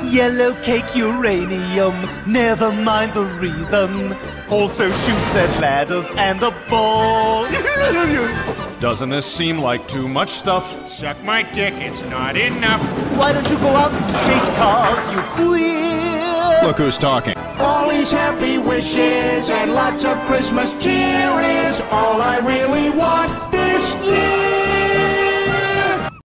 Yellow cake uranium, never mind the reason. Also shoots at ladders and a ball. Doesn't this seem like too much stuff? Suck my dick, it's not enough. Why don't you go out and chase cars, you queer? Look who's talking. All these happy wishes and lots of Christmas cheer is all I really want this year.